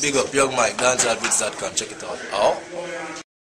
Big up Young Mike, dancehallbeats.com. Check it out. Oh.